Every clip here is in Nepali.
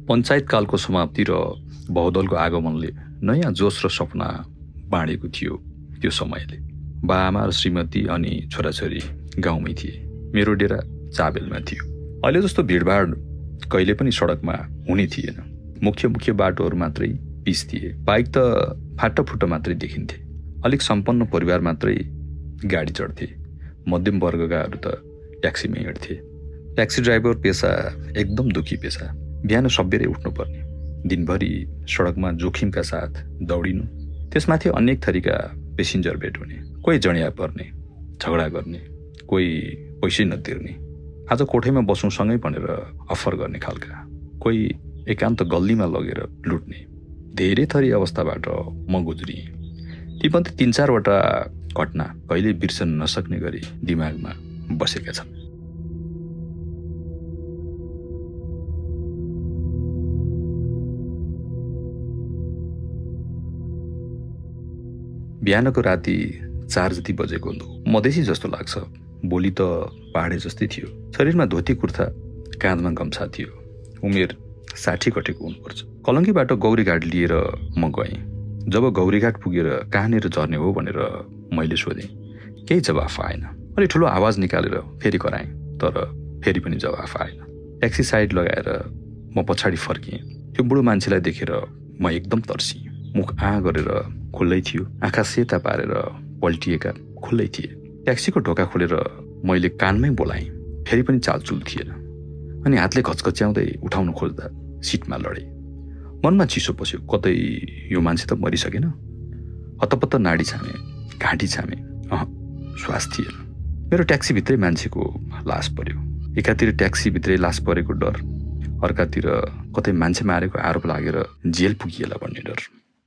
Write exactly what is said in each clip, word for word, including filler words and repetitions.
पञ्चायतकालको समाप्ति र बहुदलको आगमनले नयाँ जोस र सपना बाँडेको थियो। त्यो समयले बाआमा र श्रीमती अनि छोराछोरी गाउँमै थिए। मेरो डेरा चाबेलमा थियो। अहिले जस्तो भिडभाड कहिले पनि सडकमा हुने थिएन। मुख्य मुख्य बाटोहरू मात्रै पिच थिए। बाइक त फाटाफुट्टा मात्रै देखिन्थे। अलिक सम्पन्न परिवार मात्रै गाडी चढ्थे। मध्यम वर्गकाहरू त ट्याक्सीमै हिँड्थे। ट्याक्सी ड्राइभर पेसा एकदम दुखी पेसा। बिहान सबेरै उठ्नुपर्ने, दिनभरि सडकमा जोखिमका साथ दौडिनु, त्यसमाथि अनेक थरीका पेसेन्जर भेट हुने, कोही जडिया पर्ने, झगडा गर्ने, कोही पैसै नतिर्ने, आज कोठैमा बसौँ सँगै भनेर अफर गर्ने खालका, कोही एकान्त गल्लीमा लगेर लुट्ने, धेरै थरी अवस्थाबाट म गुज्रिएँ। तीमध्ये तीन चारवटा घटना कहिले बिर्सन नसक्ने गरी दिमागमा बसेका छन्। बिहानको राति चार जति बजेको मधेसी जस्तो लाग्छ। बोली त पहाडे जस्तै थियो। शरीरमा धोती कुर्ता, काँधमा गम्छा थियो। उमेर साठी कटेको हुनुपर्छ। कलङ्कीबाट गौरीघाट लिएर म गएँ। जब गौरीघाट पुगेर कहाँनिर झर्ने हो भनेर मैले सोधेँ, केही जवाफ आएन। अलि ठुलो आवाज निकालेर फेरि कराएँ, तर फेरि पनि जवाफ आएन। ट्याक्सी साइड लगाएर म पछाडि फर्किएँ। त्यो बुढो मान्छेलाई देखेर म एकदम तर्सिएँ। मुख आ गरेर खुल्लै थियो, आँखा सेता पारेर पल्टिएका खुल्लै थिए। ट्याक्सीको ढोका खोलेर मैले कानमै बोलाएँ, फेरि पनि चालचुल थिएन। अनि हातले घचघच्याउँदै उठाउन खोज्दा सिटमा लडेँ। मनमा चिसो पस्यो, कतै यो मान्छे त मरिसकेन। हतपत्त नाडी छामे, घाँटी छामे, अह श्वास थिएन। मेरो ट्याक्सीभित्रै मान्छेको लास पर्यो। एकातिर ट्याक्सीभित्रै लास परेको डर, अर्कातिर कतै मान्छे मारेको आरोप लागेर जेल पुगिएला भन्ने डर।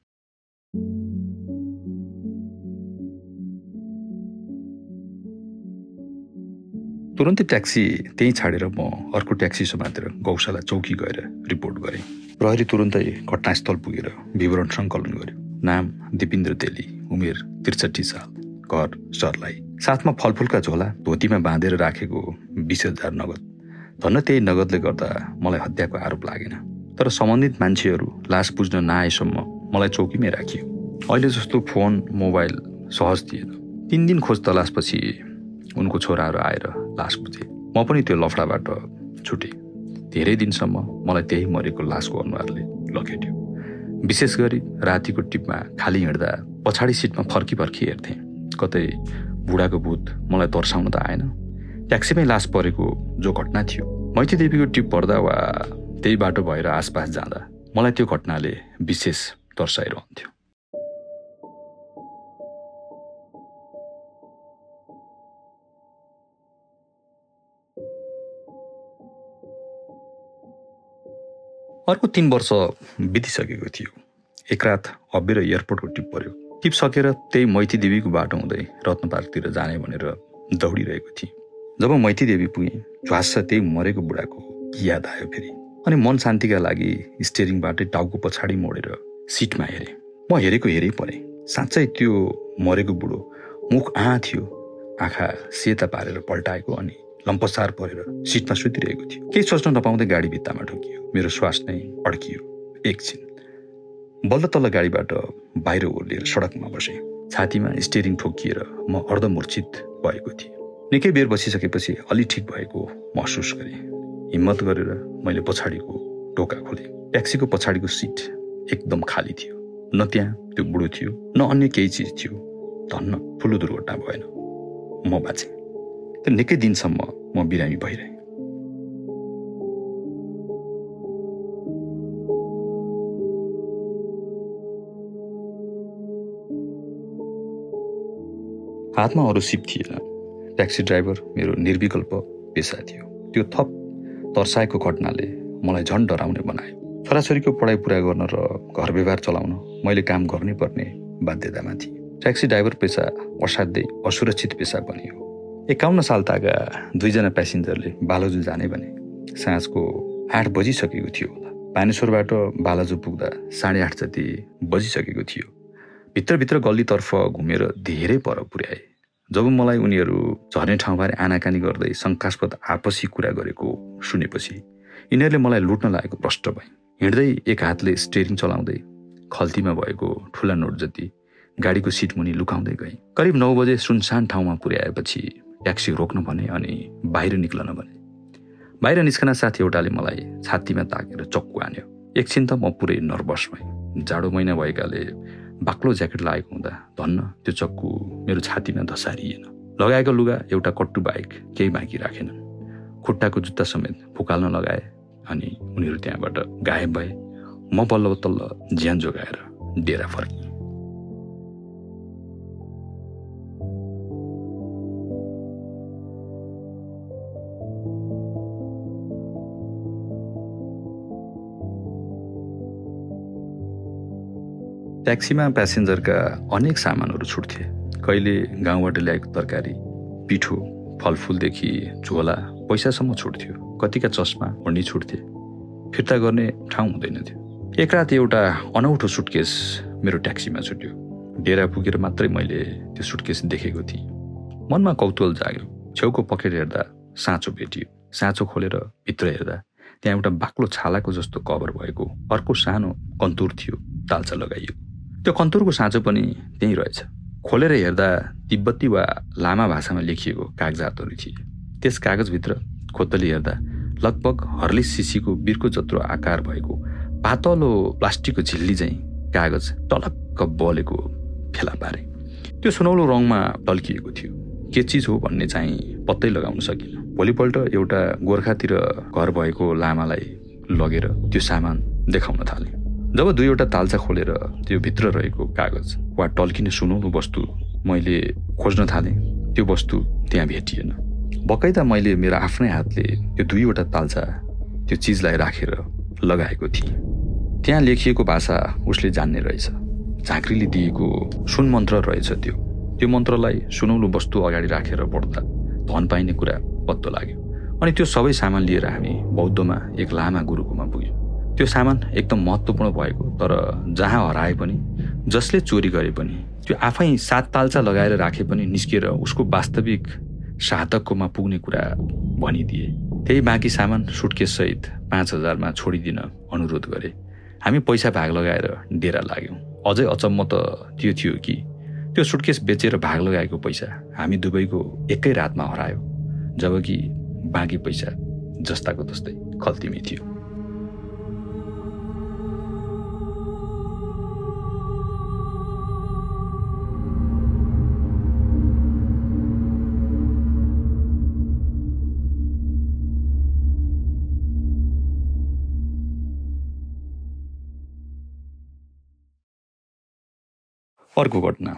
तुरन्तै ट्याक्सी त्यहीँ छाडेर म अर्को ट्याक्सी समातेर गौशाला चौकी गएर रिपोर्ट गरेँ। प्रहरी तुरन्तै घटनास्थल पुगेर विवरण सङ्कलन गर्यो। नाम दिपेन्द्र तेली, उमेर त्रिसठी साल, घर सर्लाही, साथमा फलफुलका झोला धोतीमा बाँधेर राखेको बिस हजार नगद। धन्न त्यही नगदले गर्दा मलाई हत्याको आरोप लागेन। तर सम्बन्धित मान्छेहरू लास पुज्न नआएसम्म मलाई चौकीमै राखियो। अहिले जस्तो फोन मोबाइल सहज थिएन। तीन दिन खोज तलासपछि उनको छोराहरू आएर लास पुजे। म पनि त्यो लफडाबाट छुटेँ। धेरै दिनसम्म मलाई त्यही मरेको लासको अनुहारले लखेट्यो। विशेष गरी रातिको टिपमा खाली हिँड्दा पछाडि सिटमा फर्की फर्की हेर्थेँ। कतै बुढाको भूत मलाई तर्साउन त आएन। ट्याक्सीमै लास परेको जो घटना थियो, मैती देवीको टिप पर्दा वा त्यही बाटो भएर आसपास जाँदा मलाई त्यो घटनाले विशेष तर्साइरहन्थ्यो। अर्को तीन वर्ष बितिसकेको थियो। एक रात अबेर एयरपोर्टको टिप पर्यो। टिप सकेर त्यही मैती देवीको बाटो हुँदै रत्न पार्कतिर जाने भनेर दौडिरहेको थिएँ। जब मैती देवी पुगेँ, झ्वास्स त्यही मरेको बुढाको याद आयो फेरि। अनि मन शान्तिका लागि स्टेरिङबाटै टाउको पछाडि मोडेर सिटमा हेरेँ। म हेरेको हेरै परेँ। साँच्चै त्यो मरेको बुढो मुख आँ थियो, आँखा सेता पारेर पल्टाएको अनि लम्पसार परेर सिटमा सुतिरहेको थियो। केही सोच्न नपाउँदै गाडी भित्तामा ठोकियो। मेरो श्वास नै अड्कियो। एकछिन बल्ल तल्ल गाडीबाट बाहिर ओर्लिएर सडकमा बसेँ। छातीमा स्टेरिङ ठोकिएर म अर्धमूर्छित भएको थिएँ। निकै बेर बसिसकेपछि अलि ठिक भएको महसुस गरेँ। हिम्मत गरेर मैले पछाडिको ढोका खोलेँ। ट्याक्सीको पछाडिको सिट एकदम खाली थियो। न त्यहाँ त्यो बुढो थियो, न अन्य केही चिज थियो। धन्न ठुलो दुर्घटना भएन, म बाँचेँ। त्यो निकै दिनसम्म म बिरामी भइरहेँ। हातमा अरू सिप थिएन। ट्याक्सी ड्राइभर मेरो निर्विकल्प पेसा थियो। त्यो थप तर्साएको घटनाले मलाई झन् डराउने बनायो। छोराछोरीको पढाइ पुरा गर्न र घर व्यवहार चलाउन मैले काम गर्नै पर्ने बाध्यतामा थिएँ। ट्याक्सी ड्राइभर पेसा असाध्यै असुरक्षित पेसा पनि हो। एकाउन्न साल ताका दुईजना प्यासेन्जरले बालाजु जाने भने साँझको आठ बजिसकेको थियो होला। बानेश्वरबाट बालाजु पुग्दा साढे आठ जति बजिसकेको थियो। भित्रभित्र गल्लीतर्फ घुमेर धेरै पर पुर्याए। जब मलाई उनीहरू झर्ने ठाउँबारे आनाकानी गर्दै शङ्कास्पद आपसी कुरा गरेको सुनेपछि यिनीहरूले मलाई लुट्न लागेको प्रष्ट भए। हिँड्दै एक हातले स्टेरिङ चलाउँदै खल्तीमा भएको ठुला नोट जति गाडीको सिट मुनि लुकाउँदै गएँ। करिब नौ बजे सुनसान ठाउँमा पुर्याएपछि ट्याक्सी रोक्न भने अनि बाहिर निक्लन भने। बाहिर निस्कन साथी एउटाले मलाई छातीमा ताकेर चक्कु हान्यो। एकछिन त म पुरै नर्भस भएँ। जाडो महिना भएकाले बाक्लो ज्याकेट लागेको हुँदा धन्न त्यो चक्कु मेरो छातीमा धसारिएन। लगाएको लुगा एउटा कट्टु बाहेक केही बाँकी राखेनन्। खुट्टाको जुत्ता समेत फुकाल्न लगाए अनि उनीहरू त्यहाँबाट गायब भए। म बल्ल तल्ल ज्यान जोगाएर डेरा फर्केँ। ट्याक्सीमा प्यासेन्जरका अनेक सामानहरू छुट्थे। कहिले गाउँबाट ल्याएको तरकारी, पिठो, फलफुलदेखि झोला, पैसासम्म छुट्थ्यो। कतिका चस्मा ओढ्नी छुट्थे। फिर्ता गर्ने ठाउँ हुँदैन थियो। एक रात एउटा अनौठो सुटकेस मेरो ट्याक्सीमा छुट्यो। डेरा पुगेर मात्रै मैले त्यो सुटकेस देखेको थिएँ। मनमा कौतूहल जाग्यो। छेउको पकेट हेर्दा साँचो भेटियो। साँचो खोलेर भित्र हेर्दा त्यहाँ एउटा बाक्लो छालाको जस्तो कभर भएको अर्को सानो कन्तुर थियो, तालचा लगाइएको। त्यो कन्तुरको साँचो पनि त्यहीँ रहेछ। खोलेर हेर्दा तिब्बती वा लामा भाषामा लेखिएको कागजातहरू थिए। त्यस कागजभित्र खोतली हेर्दा लगभग हर्लिस सिसीको बिर्को जत्रो आकार भएको पातलो प्लास्टिकको झिल्ली चाहिँ कागज टलक्क बलेको फेला पारे। त्यो सुनौलो रङमा टल्किएको थियो। के चिज हो भन्ने चाहिँ पत्तै लगाउन सकिनँ। भोलिपल्ट एउटा गोर्खातिर घर भएको लामालाई लगेर त्यो सामान देखाउन थालेँ। जब दुईवटा तालचा खोलेर त्यो भित्र रहेको कागज वा टल्किने सुनौलो वस्तु मैले खोज्न थालेँ, त्यो वस्तु त्यहाँ भेटिएन। बकैदा मैले मेरो आफ्नै हातले त्यो दुईवटा तालचा त्यो चिजलाई राखेर लगाएको थिएँ। त्यहाँ लेखिएको भाषा उसले जान्ने रहेछ। झाँक्रीले दिएको सुन मन्त्र रहेछ त्यो। त्यो मन्त्रलाई सुनौलो वस्तु अगाडि राखेर पढ्दा धन पाइने कुरा पत्तो लाग्यो। अनि त्यो सबै सामान लिएर हामी बौद्धमा एक लामा गुरुकोमा पुग्यौँ। त्यो सामान एकदम महत्त्वपूर्ण भएको, तर जहाँ हराए पनि, जसले चोरी गरे पनि, त्यो आफै सात तालचा लगाएर राखे पनि निस्किएर उसको वास्तविक साधककोमा पुग्ने कुरा भनिदिए। त्यही बाँकी सामान सुटकेससहित पाँच हजारमा छोडिदिन अनुरोध गरे। हामी पैसा भाग लगाएर डेरा लाग्यौँ। अझै अचम्म त त्यो थियो कि त्यो सुटकेस बेचेर भाग लगाएको पैसा हामी दुवैको एकै रातमा हरायो, जबकि बाँकी पैसा जस्ताको तस्तै खल्तीमै थियो। अर्को घटना।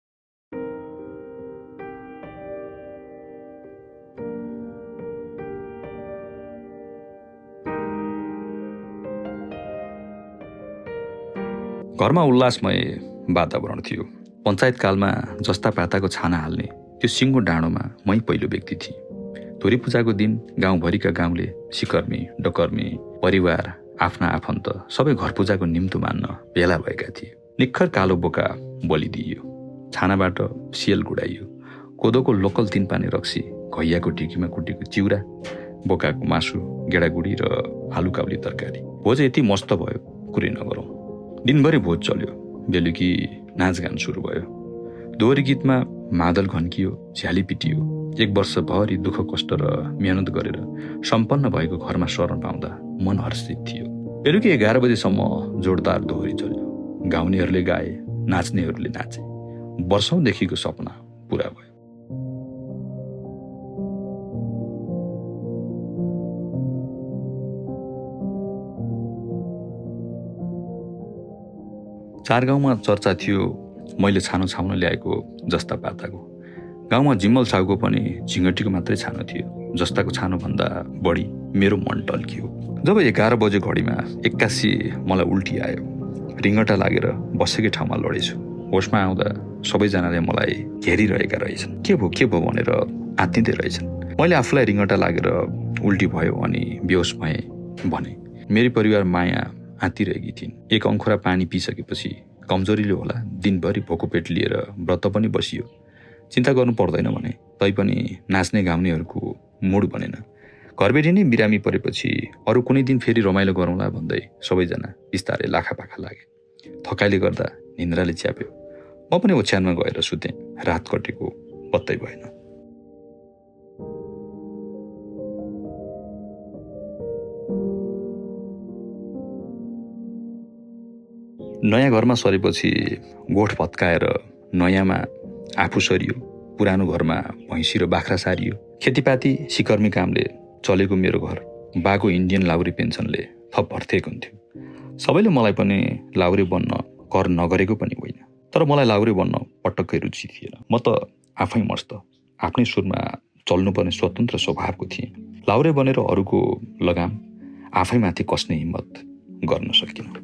घरमा उल्लासमय वातावरण थियो। पञ्चायत कालमा जस्ता पाताको छाना हाल्ने त्यो सिङ्गो डाँडोमा मै पहिलो व्यक्ति थिएँ। धुरी पूजाको दिन गाउँभरिका गाउँले, सिकर्मी, डकर्मी, परिवार, आफ्ना आफन्त सबै घर पूजाको निम्तो मान्न भेला भएका थिए। निक्खर कालो बोका बलिदिइयो। छानाबाट सियल गुडाइयो। कोदोको लोकल तीन पानी रक्सी, घैयाको ढिकीमा कुटेको चिउरा, बोकाको मासु, गेडागुडी र आलु काउली तरकारी। भोज यति मस्त भयो, कुरै नगरौँ। दिनभरि भोज चल्यो। बेलुकी नाचगान सुरु भयो। दोहोरी गीतमा मादल घन्कियो, झ्याली पिटियो। एक वर्षभरि दुःख कष्ट र मेहनत गरेर सम्पन्न भएको घरमा शरण पाउँदा मन हर्षित थियो। बेलुकी एघार बजेसम्म जोरदार दोहोरी चल्यो। गाउनेहरूले गाए, नाच्नेहरूले नाचे। वर्षौंदेखिको सपना पूरा भयो। चार गाउँमा चर्चा थियो मैले छानो छाउन ल्याएको जस्ता पाताको। गाउँमा जिम्मल साउको पनि झिङ्गटीको मात्रै छानो थियो। जस्ताको छानो भन्दा बढी मेरो मन टल्कियो। जब एघार बजे घडीमा एक्कासी मलाई उल्टी आयो। रिङ्गटा लागेर बसेकै ठाउँमा लडेछु। होसमा आउँदा सबैजनाले मलाई घेरिरहेका रहेछन्। के भयो के भयो भनेर आत्तिँदै रहेछन्। मैले आफूलाई रिङ्गटा लागेर उल्टी भयो अनि बेहोस भएँ भने। मेरी परिवार माया आत्तिरहेकी थिइन्। एक अङ्खुरा पानी पिइसकेपछि कमजोरीले होला दिनभरि भोको पेट लिएर व्रत पनि बसियो। चिन्ता गर्नु पर्दैन भने तैपनि नाच्ने गाउनेहरूको मुड बनेन। घरबेटी नै बिरामी परेपछि अरू कुनै दिन फेरि रमाइलो गरौँला भन्दै सबैजना बिस्तारै लाखापाखा लागे। थकाइले गर्दा निन्द्राले च्याप्यो। म पनि ओछ्यानमा गएर सुतेँ। रात कटेको पत्तै भएन। नयाँ घरमा सरेपछि गोठ भत्काएर नयाँमा आफू सरियो। पुरानो घरमा भैँसी र बाख्रा सारियो। खेतीपाती सिकर्मी कामले चलेको मेरो घर बाको इन्डियन लाउरे पेन्सनले थप भर्थिएको हुन्थ्यो। सबैले मलाई पनि लाउरे बन्न कर नगरेको पनि होइन, तर मलाई लाउरे बन्न पटक्कै रुचि थिएन। म त आफै मस्त आफ्नै सुरमा चल्नुपर्ने स्वतन्त्र स्वभावको थिएँ। लाउरे बनेर अरूको लगाम आफैमाथि कस्ने हिम्मत गर्न सकिनँ।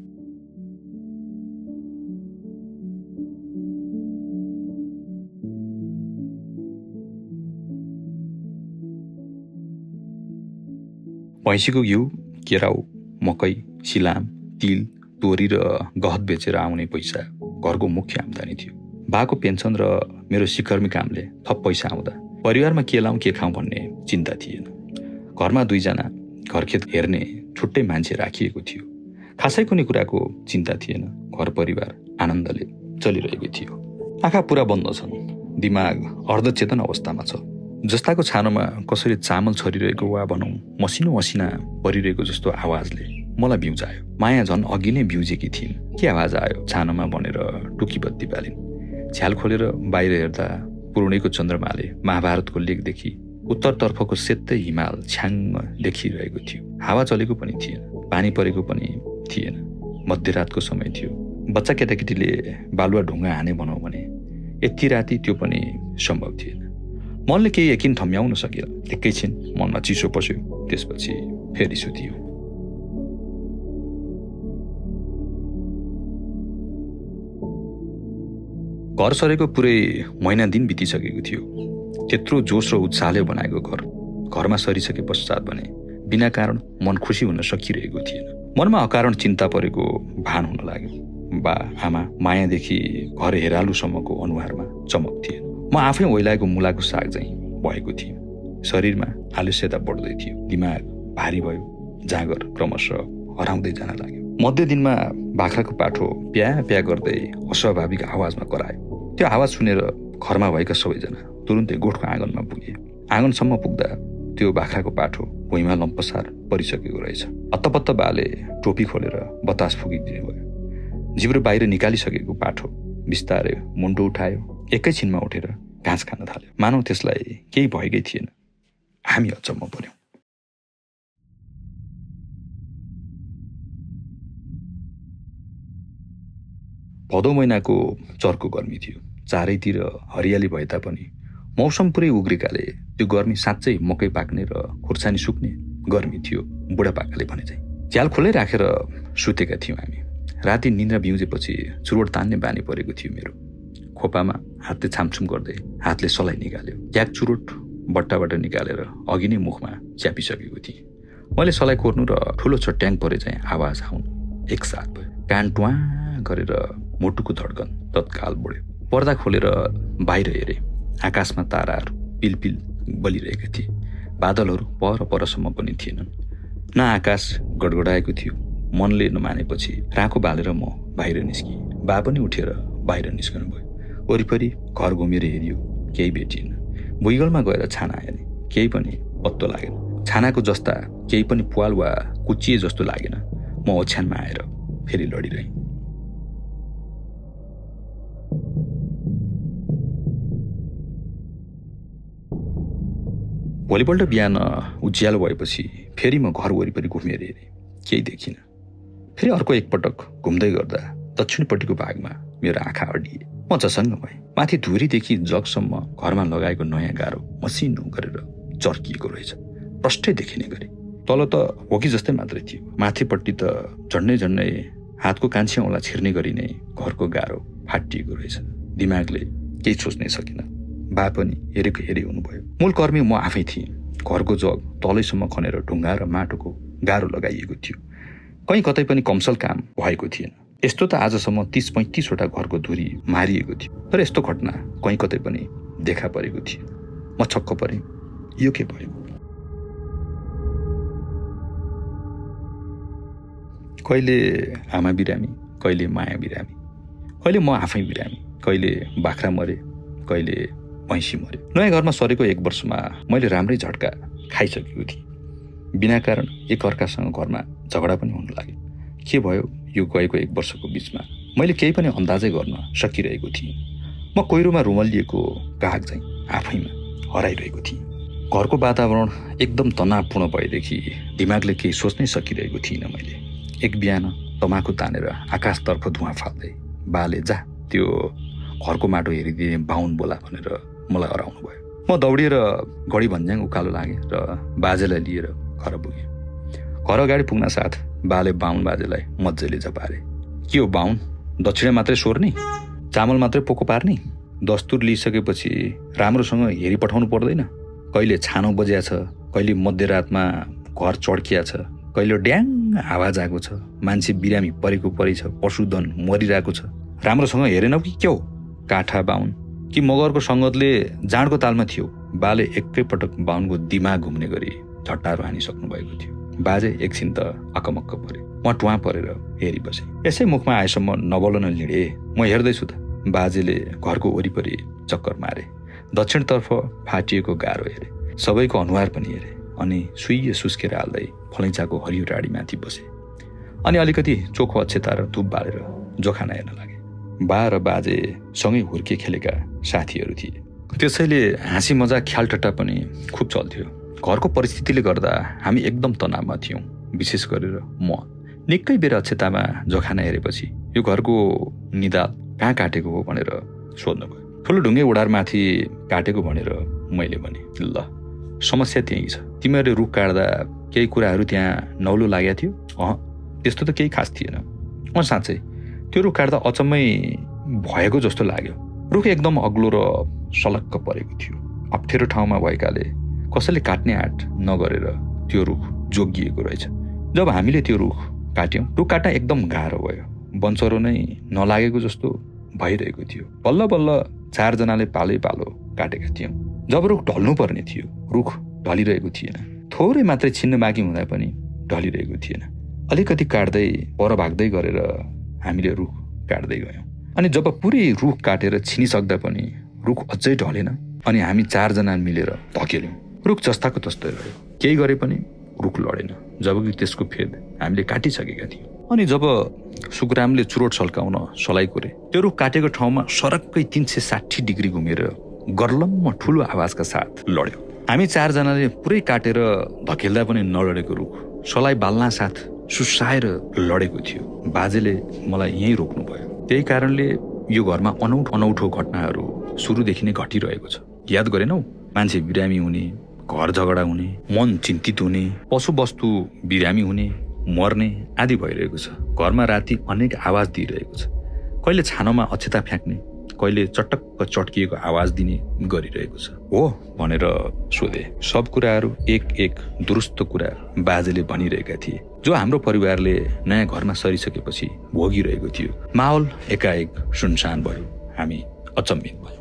भैँसीको घिउ, केराउ, मकै, सिलाम, तिल, तोरी र गहत बेचेर आउने पैसा घरको मुख्य आम्दानी थियो। बाको पेन्सन र मेरो सिकर्मी कामले थप पैसा आउँदा परिवारमा के लाउँ के खाउँ भन्ने चिन्ता थिएन। घरमा दुईजना घरखेत हेर्ने छुट्टै मान्छे राखिएको थियो। खासै कुनै कुराको चिन्ता थिएन। घर परिवार आनन्दले चलिरहेको थियो। आँखा पुरा बन्द छन्। दिमाग अर्धचेतन अवस्थामा छ। जस्ताको छानोमा कसैले चामल छरिरहेको वा भनौँ मसिनो मसिना परिरहेको जस्तो आवाजले मलाई बिउजायो। माया झन् अघि नै बिउजेकी थिइन्। के आवाज आयो छानोमा भनेर टुकी बत्ती बालिन्। झ्याल खोलेर बाहिर हेर्दा पूर्णेको चन्द्रमाले महाभारतको लेखदेखि उत्तरतर्फको सेतै हिमाल छ्याङ्ग देखिरहेको थियो। हावा चलेको पनि थिएन, पानी परेको पनि थिएन। मध्यरातको समय थियो। बच्चा केटाकेटीले बालुवा ढुङ्गा हाने भनौँ भने यति राति त्यो पनि सम्भव थिएन। मनले केही यकिन ठम्याउन सकेन। एकैछिन मनमा चिसो पस्यो, त्यसपछि फेरि सुतियो। घर सरेको पुरै महिना दिन बितिसकेको थियो। त्यत्रो जोस र उत्साहले बनाएको घर घरमा सरिसके पश्चात भने बिना कारण मन खुसी हुन सकिरहेको थिएन। मनमा अकारण चिन्ता परेको भान हुन लाग्यो। बा आमा मायादेखि घर हेरालुसम्मको अनुहारमा चमक थिएन। म आफै ओइलाएको मुलाको साग चाहिँ भएको थिएँ। शरीरमा आलस्यता बढ्दै थियो। दिमाग भारी भयो। जाँगर क्रमशः हराउँदै जान लाग्यो। मध्य दिनमा बाख्राको पाठो प्या प्या गर्दै अस्वाभाविक आवाजमा करायो। त्यो आवाज सुनेर घरमा भएका सबैजना तुरुन्तै गोठको आँगनमा पुगे। आँगनसम्म पुग्दा त्यो बाख्राको पाठो भुइँमा लम्पसार परिसकेको रहेछ। हत्तपत्त बाले टोपी खोलेर बतास फुकिदिनु भयो। जिब्रो बाहिर निकालिसकेको पाठो बिस्तारै मुन्टो उठायो। एकैछिनमा उठेर घाँस खान थाल्यो। मानौ त्यसलाई केही भएकै थिएन। हामी अचम्म पर्यौँ। भदौ महिनाको चर्को गर्मी थियो। चारैतिर हरियाली भए तापनि मौसम पुरै उग्रेकाले त्यो गर्मी साँच्चै मकै पाक्ने र खुर्सानी सुक्ने गर्मी थियो। बुढापाकाले भने चाहिँ झ्याल खोलै राखेर सुतेका थियौँ हामी। राति निन्द्रा बिउजेपछि चुरोट तान्ने बानी परेको थियो मेरो। खोपामा हातले छामछुम गर्दै हातले सलाई निकाल्यो। ट्याक चुरोट बट्टाबाट निकालेर अघि नै मुखमा च्यापिसकेको थिएँ। मैले सलाई कोर्नु र ठुलो छट्याङ परे चाहिँ आवाज आउनु एकसाथ भयो। कान टुवा गरेर मुटुको धड्कन तत्काल बढ्यो। पर्दा खोलेर बाहिर हेरे। आकाशमा ताराहरू पिलपिल बलिरहेका थिए। बादलहरू पर परसम्म पनि थिएनन्। न आकाश गडगडाएको थियो। मनले नमानेपछि राँको बालेर म बाहिर निस्किएँ। बा पनि उठेर बाहिर निस्कनु भयो। वरिपरि घर घुमेर हेरियो, केही भेटिएन। भुइगलमा गएर छाना हेरेँ, केही पनि पत्तो लागेन। छानाको जस्ता केही पनि पुवाल वा कुचिए जस्तो लागेन। म ओछ्यानमा आएर फेरि लडिरहेँ। भोलिपल्ट बिहान उज्यालो भएपछि फेरि म घर वरिपरि घुमेर हेरेँ, केही देखिनँ। फेरि अर्को एकपटक घुम्दै गर्दा दक्षिणपट्टिको भागमा मेरो आँखा अडिए। म झसङ्ग भएँ। माथि धुरीदेखि जगसम्म घरमा लगाएको नयाँ गाह्रो मसिनो गरेर चर्किएको रहेछ, प्रष्टै देखिने गरी। तल त हो कि जस्तै मात्रै थियो। माथिपट्टि त झन्डै झन्डै हातको कान्छी औँला छिर्ने गरी नै घरको गाह्रो फाटिएको रहेछ। दिमागले केही सोच्नै सकिन। बा पनि हेरेको हेरे हुनुभयो। मूल कर्मी म आफै थिएँ। घरको जग तलैसम्म खनेर ढुङ्गा र माटोको गाह्रो लगाइएको थियो। कहीँ कतै पनि कमसल काम भएको थिएन। यस्तो त आजसम्म तीस पैँतिसवटा घरको धुरी मारिएको थियो, तर यस्तो घटना कहीँ कतै पनि देखा परेको थियो। म छक्क परेँ, यो के भयो? कहिले आमा बिरामी, कहिले माया बिरामी, कहिले म आफै बिरामी, कहिले बाख्रा मरे, कहिले भैँसी मरे। नयाँ घरमा सरेको एक वर्षमा मैले राम्रै झट्का खाइसकेको थिएँ। बिना कारण एक अर्कासँग घरमा झगडा पनि हुन लाग्यो। के भयो यो गएको एक वर्षको बिचमा मैले केही पनि अन्दाजै गर्न सकिरहेको थिएँ। म कोइरोमा रुमलिएको काग चाहिँ आफैमा हराइरहेको थिएँ। घरको वातावरण एकदम तनावपूर्ण भएदेखि दिमागले केही सोच्नै सकिरहेको थिइनँ मैले। एक बिहान तमाखु तानेर आकाशतर्फ धुवाँ फाल्दै बाले जा त्यो घरको माटो हेरिदिने बाहुन बोला भनेर मलाई हराउनु भयो। म दौडिएर गढी भन्ज्याङ उकालो लागेँ र बाजेलाई लिएर घर पुगेँ। घर अगाडि पुग्न साथ बाले बाहुन बाजेलाई मजाले झपारे। के हो बाहुन, दक्षिणा मात्रै सोर्ने, चामल मात्रै पोको पार्ने? दस्तुर लिइसकेपछि राम्रोसँग हेरी पठाउनु पर्दैन? कहिले छानो बजिया छ, कहिले मध्यरातमा घर चड्किया छ, कहिले ड्याङ आवाज आएको छ, मान्छे बिरामी परेको परै छ, पशुधन मरिरहेको छ। राम्रोसँग हेरेनौ कि के हो? काठा बाहुन कि मगरको सङ्गतले जाँडको तालमा थियो? बाले एकैपटक बाहुनको दिमाग घुम्ने गरी झट्टारो हानिसक्नु भएको थियो। बाजे एकछिन त अकमक्क परे। म टुवा परेर हेरिबसेँ। यसै मुखमा आएसम्म नबोल्न लिडे। म हेर्दैछु त। बाजेले घरको वरिपरि चक्कर मारे। दक्षिणतर्फ फाटिएको गाह्रो हेरे। सबैको अनुहार पनि हेरे अनि सुइए सुस्केर हाल्दै फलैँचाको हरियो डाँडीमाथि बसे। अनि अलिकति चोखो अक्षता र धुप बालेर जोखाना हेर्न लागे। बा र बाजे सँगै हुर्के खेलेका साथीहरू थिए। त्यसैले हाँसी मजाक ख्यालटट्टा पनि खुब चल्थ्यो। घरको परिस्थितिले गर्दा हामी एकदम तनावमा थियौँ। विशेष गरेर म। निकै बेर अक्षतामा जोखाना हेरेपछि यो घरको निदाल कहाँ काटेको हो भनेर सोध्नु भयो। ठुलो ढुङ्गे उडारमाथि काटेको भनेर मैले भने। ल समस्या त्यही छ। तिमीहरूले रुख काट्दा केही कुराहरू त्यहाँ नौलो लागेको थियो? अँ, त्यस्तो त केही खास थिएन। अँ साँच्चै त्यो रुख काट्दा अचम्मै भएको जस्तो लाग्यो। रुख एकदम अग्लो र सलक्क परेको थियो। अप्ठ्यारो ठाउँमा भएकाले कसैले काट्ने आँट नगरेर त्यो रुख जोगिएको रहेछ। जब हामीले त्यो रुख काट्यौँ, रुख काट्न एकदम गाह्रो भयो। वनचरो नै नलागेको जस्तो भइरहेको थियो। बल्ल बल्ल चारजनाले पालै पालो काटेका थियौँ। जब रुख ढल्नु पर्ने थियो, रुख ढलिरहेको थिएन। थोरै मात्रै छिन्न बाँकी हुँदा पनि ढलिरहेको थिएन। अलिकति काट्दै पर भाग्दै गरेर हामीले रुख काट्दै गयौँ। अनि जब पुरै रुख काटेर छिनिसक्दा पनि रुख अझै ढलेन। अनि हामी चारजना मिलेर धकेल्यौँ। रुख जस्ताको तस्तै रह्यो। केही गरे पनि रुख लडेन, जबकि त्यसको फेद हामीले काटिसकेका थियौँ। अनि जब सुखरामले चुरोट सल्काउन सलाई कोरे, त्यो रुख काटेको ठाउँमा सरक्कै तीन सय साठी डिग्री घुमेर गर्लम्म ठुलो आवाजका साथ लड्यो। हामी चारजनाले पुरै काटेर धकेल्दा पनि नलडेको रुख सलाई बाल्ना साथ सुसाएर लडेको थियो। बाजेले मलाई यहीँ रोक्नु भयो। त्यही कारणले यो घरमा अनौठो अनौठो घटनाहरू सुरुदेखि नै घटिरहेको छ। याद गरेनौ? मान्छे बिरामी हुने, घर झगडा हुने, मन चिन्तित हुने, पशुवस्तु बिरामी हुने, मर्ने आदि भइरहेको छ। घरमा राति अनेक आवाज दिइरहेको छ। कहिले छानोमा अक्षता फ्याँक्ने, कहिले चटक्क चट्किएको आवाज दिने गरिरहेको छ। हो भनेर सोधे। सब कुराहरू एक एक दुरुस्त कुरा बाजेले भनिरहेका थिए, जो हाम्रो परिवारले नयाँ घरमा सरिसकेपछि भोगिरहेको थियो। माहौल एकाएक सुनसान भयो। हामी अचम्मित भयौँ।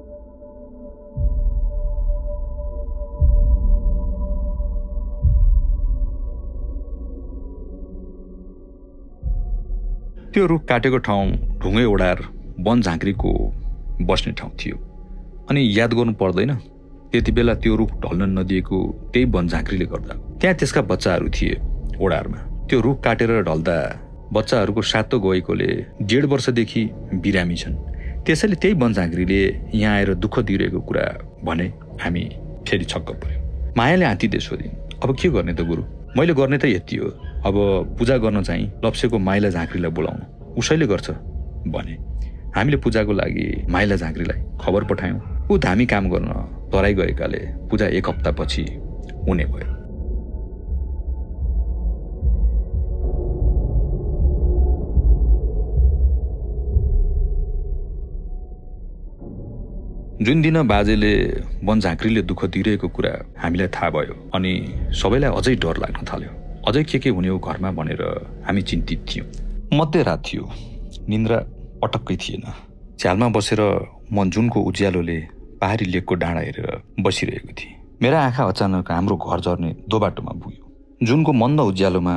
त्यो रुख काटेको ठाउँ ढुङ्गे ओडार वन झाँक्रीको बस्ने ठाउँ थियो। अनि याद गर्नु पर्दैन, त्यति बेला त्यो रुख ढल्न नदिएको त्यही वन झाँक्रीले गर्दा। त्यहाँ त्यसका बच्चाहरू थिए ओडारमा। त्यो रुख काटेर ढल्दा बच्चाहरूको सातो गएकोले डेढ वर्षदेखि बिरामी छन्। त्यसैले त्यही वन झाँक्रीले यहाँ आएर दुःख दिइरहेको कुरा भने हामी फेरि छक्क पर्यौँ। मायाले हात्तिँदै सोधिन्, अब के गर्ने त गुरु? मैले गर्ने त यति हो, अब पूजा गर्न चाहिँ लप्सेको माइला झाँक्रीलाई बोलाउनु, उसैले गर्छ भने। हामीले पूजाको लागि माइला झाँक्रीलाई खबर पठायौँ। ऊ धामी काम गर्न तराई गएकाले पूजा एक हप्तापछि हुने भयो। जुन दिन बाजेले वन झाँक्रीले दुःख दिइरहेको कुरा हामीलाई थाहा भयो अनि सबैलाई अझै डर लाग्न थाल्यो। अझै के के हुने हो घरमा भनेर हामी चिन्तित थियौँ। मध्यरात थियो, निन्द्रा पटक्कै थिएन। झ्यालमा बसेर म जुनको उज्यालोले पहाडी लेकको डाँडा हेरेर बसिरहेको थिएँ। मेरा आँखा अचानक हाम्रो घर झर्ने दो बाटोमा पुग्यो। जुनको मन्द उज्यालोमा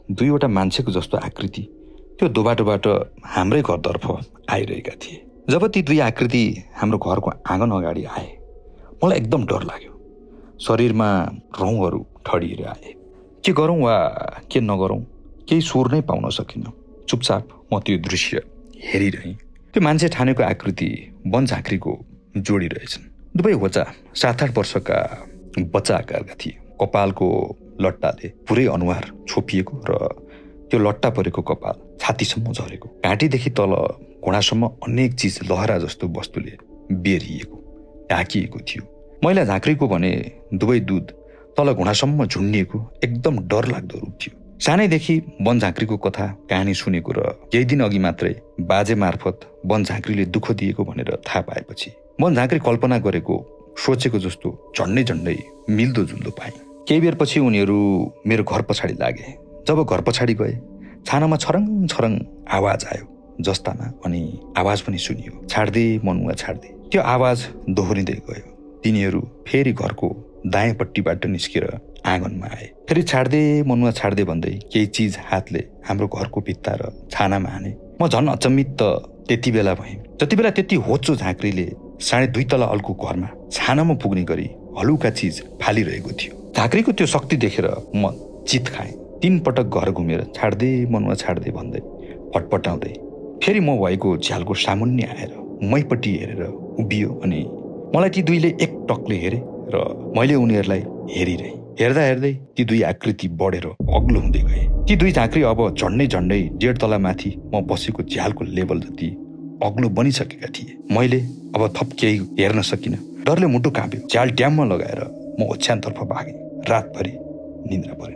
दुईवटा मान्छेको जस्तो आकृति त्यो दोबाटोबाट हाम्रै घरतर्फ आइरहेका थिए। जब ती दुई आकृति हाम्रो घरको आँगन अगाडि आए मलाई एकदम डर लाग्यो। शरीरमा रौँहरू ठडिएर आए। के गरौँ वा के नगरौँ केही स्वर नै पाउन सकिनँ। चुपचाप म त्यो दृश्य हेरिरहेँ। त्यो मान्छे ठानेको आकृति वन झाँक्रीको जोडी रहेछन्। दुवै होचा सात आठ वर्षका बच्चा आकारका थिए। कपालको लट्टाले पुरै अनुहार छोपिएको र त्यो लट्टा परेको कपाल छातीसम्म झरेको। घाँटीदेखि तल घुँडासम्म अनेक चिज लहरा जस्तो वस्तुले बेरिएको ढाकिएको थियो। महिला झाँक्रीको भने दुवै दुध तल घुँडासम्म झुन्डिएको एकदम डरलाग्दो रूप थियो। सानैदेखि वन झाँक्रीको कथा कहानी सुनेको र केही दिन अघि मात्रै बाजे मार्फत वन झाँक्रीले दुःख दिएको भनेर थाहा पाएपछि वन झाँक्री कल्पना गरेको सोचेको जस्तो झन्डै झन्डै मिल्दो जुल्दो पाएँ। केही बेर पछि उनीहरू मेरो घर पछाडि लागे। जब घर पछाडि गए छानामा छरङ छरङ आवाज आयो जस्तामा, अनि आवाज पनि सुनियो, छाड्दे मनुवा छाड्दे। त्यो आवाज दोहोरिँदै गयो। तिनीहरू फेरि घरको दायाँपट्टिबाट निस्केर आँगनमा आए। फेरि छाड्दे मनुवा छाड्दे भन्दै केही चिज हातले हाम्रो घरको भित्ता र छानामा हाने। म झन् अचम्मित त त्यति बेला भएँ। जति बेला त्यति होचो झाँक्रीले साढे दुई तला अल्को घरमा छानामा पुग्ने गरी हलुका चिज फालिरहेको थियो। झाँक्रीको त्यो शक्ति देखेर म चित खाएँ। तीन पटक घर घुमेर छाड्दे मनुवा छाड्दे भन्दै फटफटाउँदै फेरि म भएको झ्यालको सामुन्ने आएर मैपट्टि हेरेर उभियो। अनि मलाई ती दुईले एक टकले हेरे र मैले उनीहरूलाई हेरिरहेँ। हेर्दा हेर्दै ती दुई आकृति बढेर अग्लो हुँदै गए। ती दुई झाँक्री अब झन्डै झन्डै डेढ तला माथि म बसेको झ्यालको लेभल जति अग्लो बनिसकेका थिए। मैले अब थप केही हेर्न सकिनँ। डरले मुटु काँप्यो। झ्याल ड्याममा लगाएर म ओछ्यानतर्फ भागेँ। रातभरि निन्द्रा परेन।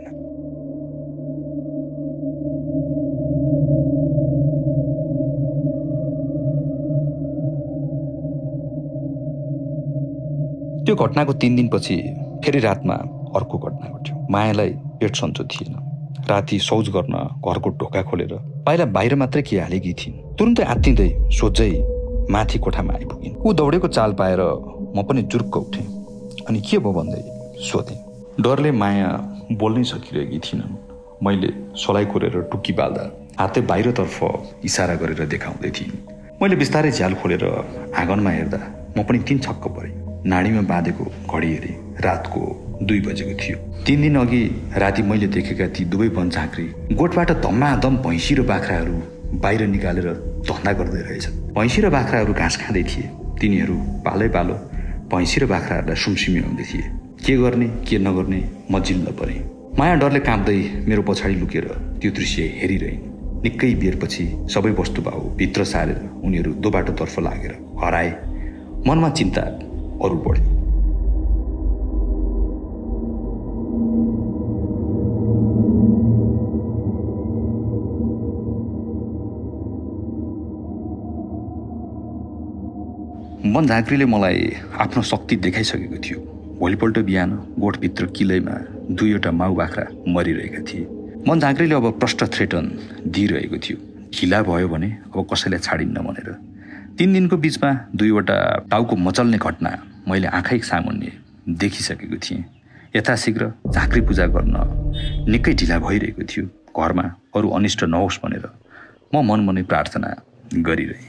त्यो घटनाको तीन दिनपछि फेरि रातमा अर्को घटना घट्यो। मायालाई पेट सन्चो थिएन। राति शौच गर्न घरको ढोका खोलेर पहिला बाहिर मात्रै के हालेकी थिइन्। तुरुन्तै आत्तिँदै सोझै माथि कोठामा आइपुगिन्। ऊ दौडेको चाल पाएर म पनि जुर्क उठेँ। अनि के भयो भन्दै सोधेँ। डरले माया बोल्नै सकिरहेकी थिइनन्। मैले सलाई कोरेर टुक्की बाल्दा हातले बाहिरतर्फ इसारा गरेर देखाउँदै थिइन्। मैले बिस्तारै झ्याल खोलेर आँगनमा हेर्दा म पनि तीन छक्क परेँ। नाडीमा बाँधेको घडी हेरेँ। रातको दुई बजेको थियो। तीन दिन अघि राति मैले देखेका ती दुवै वन झाँक्री गोठबाट धम्माधम भैँसी र बाख्राहरू बाहिर निकालेर धन्दा गर्दै रहेछन्। भैँसी र बाख्राहरू घाँस खाँदै थिए। तिनीहरू पालै पालो भैँसी र बाख्राहरूलाई सुमसुम्याउँदै थिए। के गर्ने के नगर्ने म जिल्ल परेँ। माया डरले काँप्दै मेरो पछाडि लुकेर त्यो दृश्य हेरिरहिन्। निकै बेरपछि सबै वस्तुभाव भित्र सारेर उनीहरू दो बाटोतर्फ लागेर हराए। मनमा चिन्ता अरू बढ्यो। वन झाँक्रीले मलाई आफ्नो शक्ति देखाइसकेको थियो। भोलिपल्ट बिहान गोठभित्र किलैमा दुईवटा माउ बाख्रा मरिरहेका थिए। वन झाँक्रीले अब प्रष्ट थ्रेटन दिइरहेको थियो। ढिला भयो भने अब कसैलाई छाडिन्न भनेर। तीन दिनको बिचमा दुईवटा टाउको मचल्ने घटना मैले आँखै सामुन्ने देखिसकेको थिएँ। यथाशीघ्र झाँक्री पूजा गर्न निकै ढिला भइरहेको थियो। घरमा अरू अनिष्ट नहोस् भनेर म मनमा नै प्रार्थना गरिरहेँ।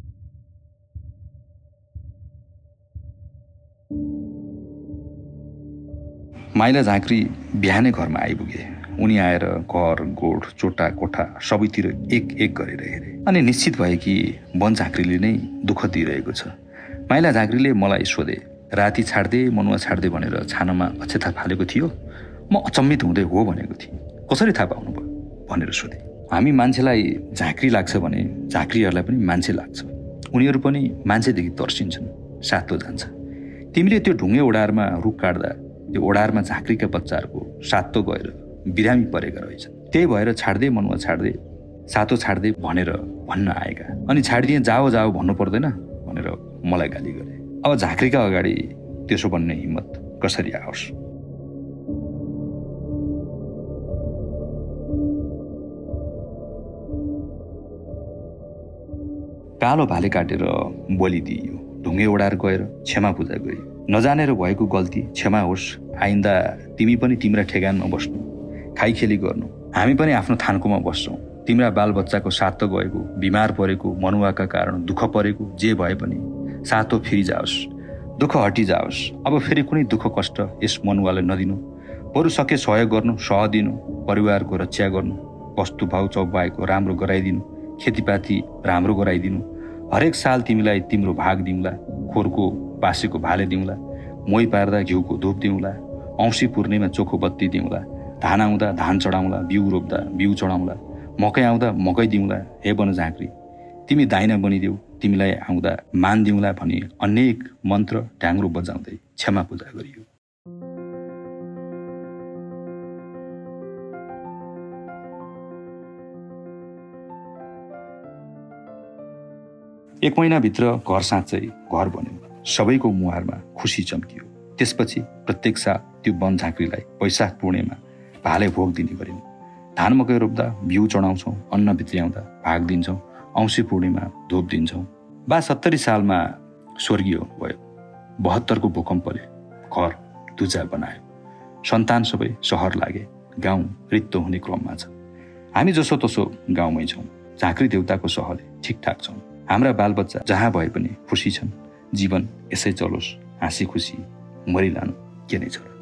माइला झाँक्री बिहानै घरमा आइपुगे। उनी आएर घर गोठ चोटा कोठा सबैतिर एक एक गरेर हेरे। अनि निश्चित भए कि वन झाँक्रीले नै दुःख दिइरहेको छ। माइला झाँक्रीले मलाई सोधे, राति छाड्दे मनुवा छाड्दे भनेर छानामा अक्षता फालेको थियो? म अचम्मित हुँदै हो भनेको थिएँ। कसरी थाहा पाउनु भयो भनेर सोधे। हामी मान्छेलाई झाँक्री लाग्छ भने झाँक्रीहरूलाई पनि मान्छे लाग्छ। उनीहरू पनि मान्छेदेखि तर्सिन्छन्, सातो जान्छ। तिमीले त्यो ढुङ्गे ओडारमा रुख काट्दा त्यो ओडारमा झाँक्रीका बच्चाहरूको सातो गएर बिरामी परेका रहेछन्। त्यही भएर छाड्दै मनुवा छाड्दै सातो छाड्दै भनेर भन्न आएका। अनि छाडिदिए जाओ जाओ भन्नु पर्दैन भनेर मलाई गाली गरे। अब झाँक्रीका अगाडि त्यसो भन्ने हिम्मत कसरी आओस्? कालो भाले काटेर बलि दिइयो। ढुङ्गे ओडार गएर क्षमा पूजा गरी। नजानेर भएको गल्ती क्षमा होस्। आइन्दा तिमी पनि तिम्रा ठेगानमा बस्नु, खाइखेली गर्नु, हामी पनि आफ्नो थान्कोमा बस्छौँ। तिम्रा बालबच्चाको साथ त गएको, बिमार परेको, मनुवाका कारण दुःख परेको, जे भए पनि सातो फेरि जाओस्, दुःख हटिजाओस्। अब फेरि कुनै दुःख कष्ट यस मनुवालाई नदिनु। बरु सके सहयोग गर्नु, सह दिनु, परिवारको रक्षा गर्नु, वस्तु भाउ चौपाएको राम्रो गराइदिनु, खेतीपाती राम्रो गराइदिनु। हरेक साल तिमीलाई तिम्रो भाग दिउँला, खोरको बासेको भाले दिउँला, मोही पार्दा घिउको धुप दिउँला, औँसी पूर्णिमा चोखो बत्ती दिउँला, धान आउँदा धान चढाउँला, बिउ रोप्दा बिउ चढाउँला, मकै आउँदा मकै दिउँला। हे बन झाँक्री, तिमी दाइना बनिदेऊ, तिमीलाई आउँदा मान दिउँला भनी अनेक मन्त्र ढ्याङ्ग्रो बजाउँदै क्षमा पूजा गरियो। एक महिनाभित्र घर साँच्चै घर बन्यो। सबैको मुहारमा खुसी चम्कियो। त्यसपछि प्रत्येक साल त्यो वन झाँक्रीलाई वैशाख पूर्णिमा भाले भोग दिने गरिन्। धान मकै रोप्दा बिउ चढाउँछौँ, अन्न भित्र्याउँदा भाग दिन्छौँ, औँसी पूर्णिमा धूप दिन्छौँ। बा सत्तरी सालमा स्वर्गीय भयो। बहत्तरको भूकम्पले घर दुजा बनायो। सन्तान सबै सहर लागे। गाउँ रित्तो हुने क्रममा छ। हामी जसो तसो गाउँमै छौँ। झाँक्री देउताको सहले ठिकठाक छौँ। हाम्रा बालबच्चा जहाँ भए पनि खुसी छन्। जीवन यसै चलोस्, हाँसी खुसी मरिलानु के नै छ।